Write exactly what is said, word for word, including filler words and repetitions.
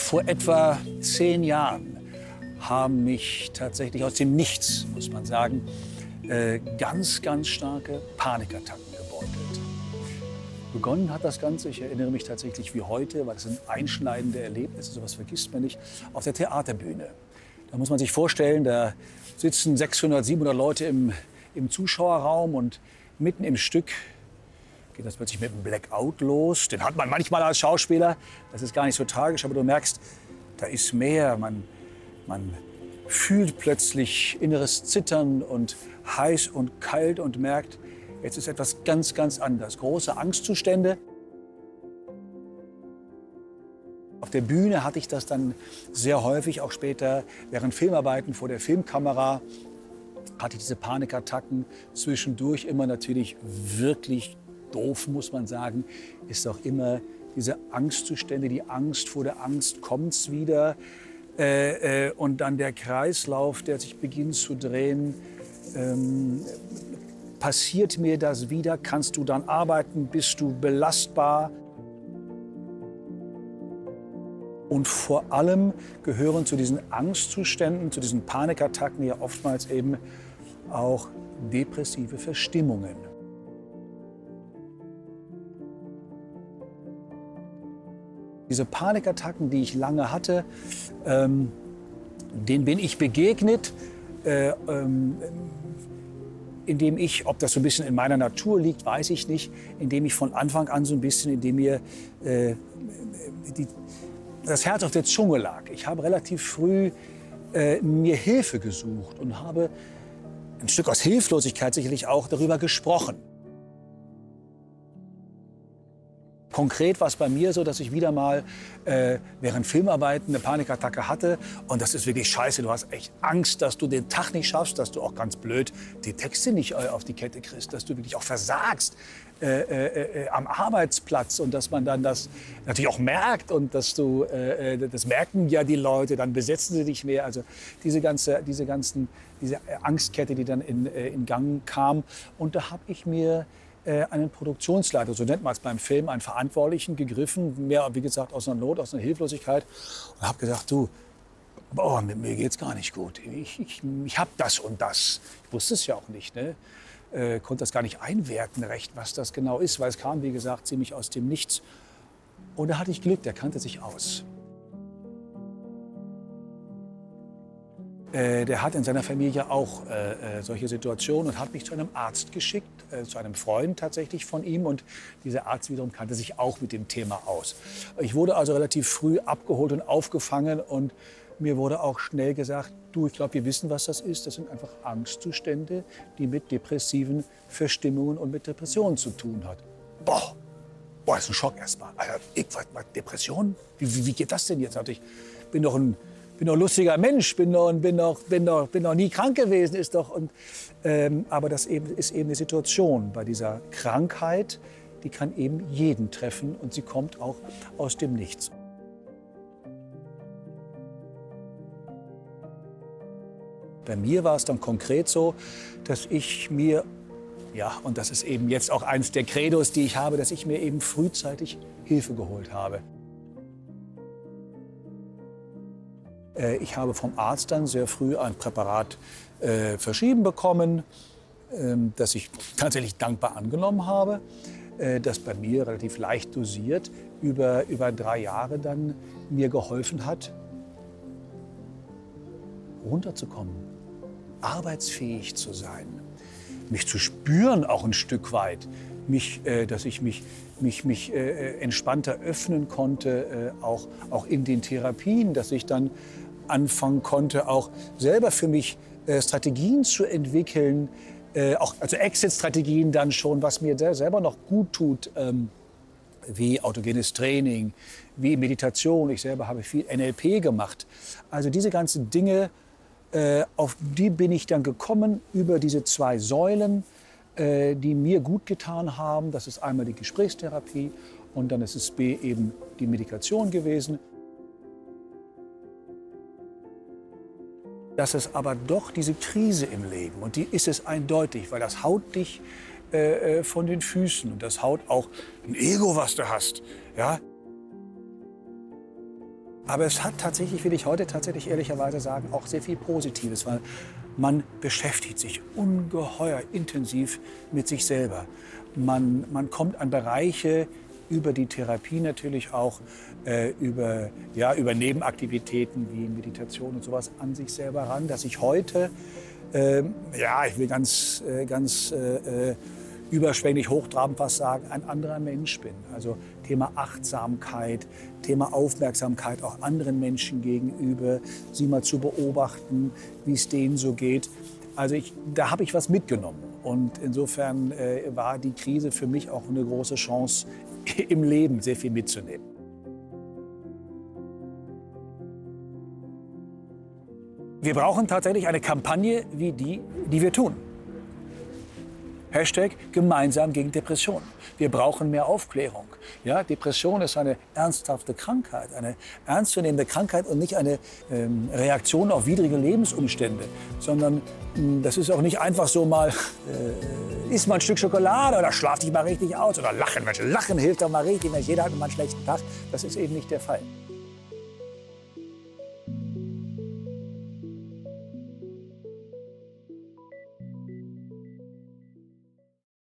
Vor etwa zehn Jahren haben mich tatsächlich aus dem Nichts, muss man sagen, äh, ganz, ganz starke Panikattacken gebeutelt. Begonnen hat das Ganze, ich erinnere mich tatsächlich wie heute, weil das sind einschneidende Erlebnisse, sowas vergisst man nicht, auf der Theaterbühne. Da muss man sich vorstellen, da sitzen sechshundert, siebenhundert Leute im, im Zuschauerraum und mitten im Stück geht das plötzlich mit einem Blackout los. Den hat man manchmal als Schauspieler, das ist gar nicht so tragisch, aber du merkst, da ist mehr. Man, man fühlt plötzlich inneres Zittern und heiß und kalt und merkt, jetzt ist etwas ganz, ganz anders. Große Angstzustände. Auf der Bühne hatte ich das dann sehr häufig, auch später während Filmarbeiten vor der Filmkamera, hatte ich diese Panikattacken. Zwischendurch immer natürlich wirklich doof, muss man sagen, ist auch immer diese Angstzustände, die Angst vor der Angst, kommt's wieder. Äh, äh, und dann der Kreislauf, der sich beginnt zu drehen. Ähm, passiert mir das wieder? Kannst du dann arbeiten? Bist du belastbar? Und vor allem gehören zu diesen Angstzuständen, zu diesen Panikattacken ja oftmals eben auch depressive Verstimmungen. Diese Panikattacken, die ich lange hatte, ähm, denen bin ich begegnet, äh, ähm, indem ich, ob das so ein bisschen in meiner Natur liegt, weiß ich nicht, indem ich von Anfang an so ein bisschen, indem mir äh, die, das Herz auf der Zunge lag. Ich habe relativ früh äh, mir Hilfe gesucht und habe ein Stück aus Hilflosigkeit sicherlich auch darüber gesprochen. Konkret war es bei mir so, dass ich wieder mal äh, während Filmarbeiten eine Panikattacke hatte. Und das ist wirklich scheiße. Du hast echt Angst, dass du den Tag nicht schaffst, dass du auch ganz blöd die Texte nicht äh, auf die Kette kriegst, dass du wirklich auch versagst äh, äh, äh, am Arbeitsplatz und dass man dann das natürlich auch merkt und dass du, äh, das merken ja die Leute, dann besetzen sie dich mehr. Also diese ganze, diese ganzen, diese Angstkette, die dann in, äh, in Gang kam. Und da habe ich mir einen Produktionsleiter, so nennt man es beim Film, einen Verantwortlichen gegriffen, mehr, wie gesagt, aus einer Not, aus einer Hilflosigkeit und habe gesagt, du, boah, mit mir geht's gar nicht gut. Ich, ich, ich habe das und das. Ich wusste es ja auch nicht, ne? Äh, konnte das gar nicht einwerten recht, was das genau ist, weil es kam, wie gesagt, ziemlich aus dem Nichts. Und da hatte ich Glück, der kannte sich aus. Äh, der hat in seiner Familie auch äh, solche Situationen und hat mich zu einem Arzt geschickt, äh, zu einem Freund tatsächlich von ihm. Und dieser Arzt wiederum kannte sich auch mit dem Thema aus. Ich wurde also relativ früh abgeholt und aufgefangen und mir wurde auch schnell gesagt, du, ich glaube, wir wissen, was das ist. Das sind einfach Angstzustände, die mit depressiven Verstimmungen und mit Depressionen zu tun hat. Boah, boah, das ist ein Schock erstmal. Also, ich, was, Depression? Wie, wie, wie geht das denn jetzt? Ich bin doch ein bin doch ein lustiger Mensch, bin doch, bin doch, bin doch, bin doch nie krank gewesen, ist doch. Und, ähm, aber das eben, ist eben eine Situation bei dieser Krankheit, die kann eben jeden treffen und sie kommt auch aus dem Nichts. Bei mir war es dann konkret so, dass ich mir, ja, und das ist eben jetzt auch eines der Credos, die ich habe, dass ich mir eben frühzeitig Hilfe geholt habe. Ich habe vom Arzt dann sehr früh ein Präparat äh, verschrieben bekommen, äh, das ich tatsächlich dankbar angenommen habe, äh, das bei mir relativ leicht dosiert über, über drei Jahre dann mir geholfen hat, runterzukommen, arbeitsfähig zu sein, mich zu spüren auch ein Stück weit, mich, äh, dass ich mich, mich, mich äh, entspannter öffnen konnte, äh, auch, auch in den Therapien, dass ich dann anfangen konnte, auch selber für mich äh, Strategien zu entwickeln, äh, auch, also Exit-Strategien dann schon, was mir selber noch gut tut, ähm, wie autogenes Training, wie Meditation. Ich selber habe viel N L P gemacht. Also diese ganzen Dinge, äh, auf die bin ich dann gekommen über diese zwei Säulen, äh, die mir gut getan haben. Das ist einmal die Gesprächstherapie und dann ist es B eben die Medikation gewesen. Das ist aber doch diese Krise im Leben und die ist es eindeutig, weil das haut dich äh, von den Füßen und das haut auch ein Ego, was du hast. Ja? Aber es hat tatsächlich, will ich heute tatsächlich ehrlicherweise sagen, auch sehr viel Positives, weil man beschäftigt sich ungeheuer intensiv mit sich selber. Man, man kommt an Bereiche über die Therapie natürlich auch, äh, über, ja, über Nebenaktivitäten wie Meditation und sowas an sich selber ran, dass ich heute, äh, ja, ich will ganz, äh, ganz äh, überschwänglich hochtrabend was sagen, ein anderer Mensch bin. Also Thema Achtsamkeit, Thema Aufmerksamkeit auch anderen Menschen gegenüber, sie mal zu beobachten, wie es denen so geht. Also ich, da habe ich was mitgenommen. Und insofern äh, war die Krise für mich auch eine große Chance, im Leben sehr viel mitzunehmen. Wir brauchen tatsächlich eine Kampagne wie die, die wir tun. Hashtag gemeinsam gegen Depression. Wir brauchen mehr Aufklärung. Ja, Depression ist eine ernsthafte Krankheit, eine ernstzunehmende Krankheit und nicht eine ähm, Reaktion auf widrige Lebensumstände, sondern mh, das ist auch nicht einfach so mal, äh, iss mal ein Stück Schokolade oder schlaf dich mal richtig aus oder lachen. Mensch, lachen hilft doch mal richtig, Mensch, jeder hat mal einen schlechten Tag. Das ist eben nicht der Fall.